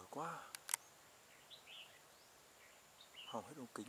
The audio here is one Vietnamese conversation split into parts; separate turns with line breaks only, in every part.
quá. Hỏng hết ống kính.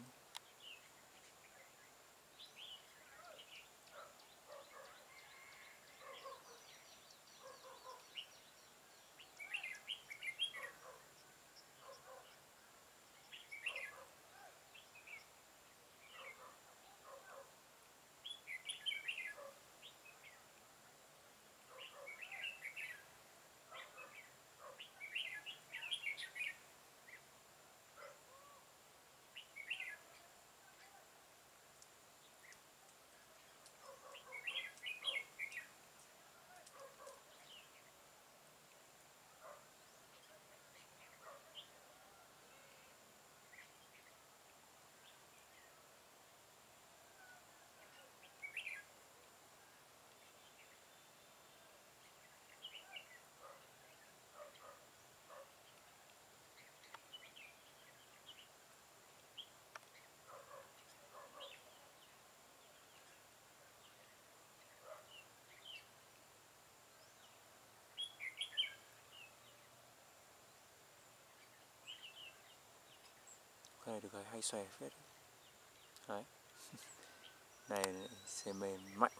Cái này được cái hay xòe phết. Đấy. Này xe mềm mạnh.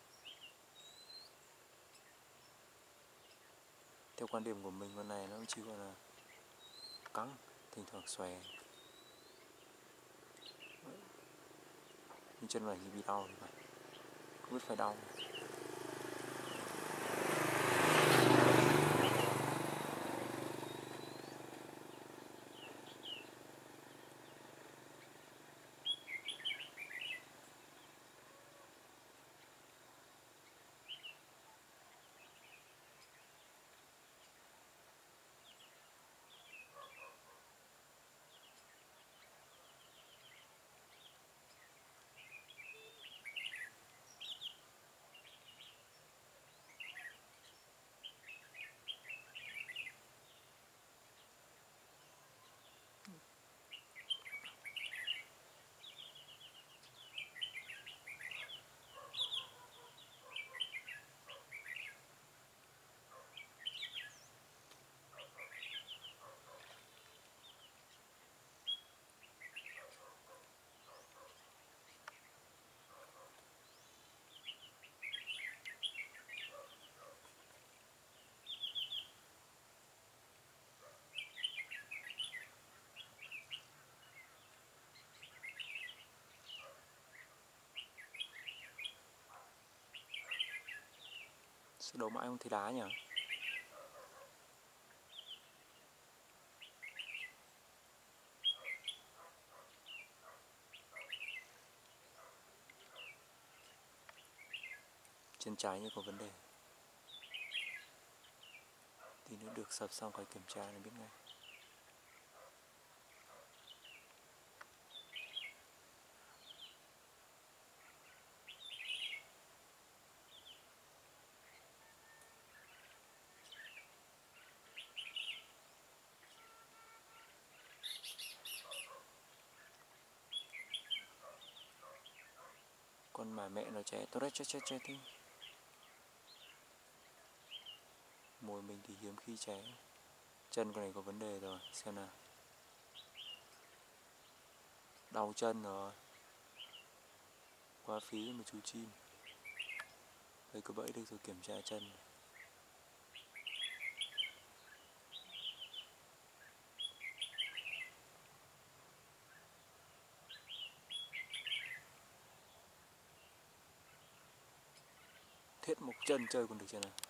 Theo quan điểm của mình, con này nó chỉ gọi là căng, thỉnh thoảng xòe. Nhưng chân này như bị đau thì phải. Không biết phải đau. Sao đấu mãi không thấy đá nhỉ? Chân trái như có vấn đề. Tí nữa được sập xong phải kiểm tra để biết ngay. Con mà mẹ nó trẻ, tôi chết đi. Mồi mình thì hiếm khi ché. Chân con này có vấn đề rồi, xem nào. Đau chân rồi. Quá phí mà chú chim. Đây có bẫy được rồi, kiểm tra chân. Thiết một chân chơi còn được chưa nào.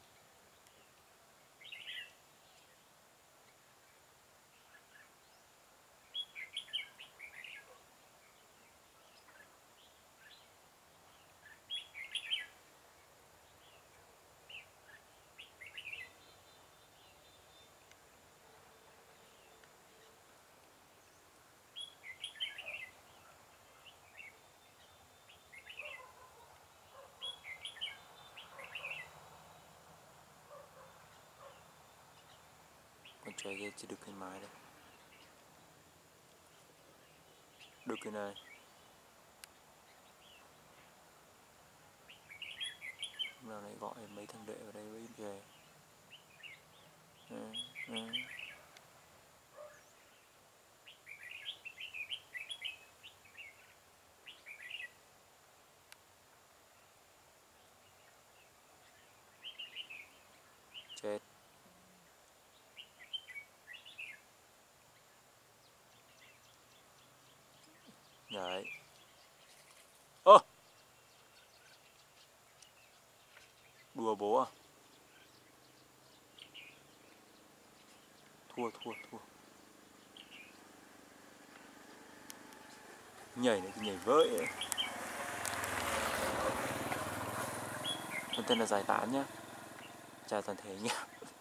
Con chó kia chỉ được cái mái đây. Được cái này. Hôm nào này gọi mấy thằng đệ vào đây với về. Đấy. Ơ, đùa bố à? Thua. Nhảy này thì nhảy vơi ấy. Con tên là giải tán nhá. Chào toàn thể nhé.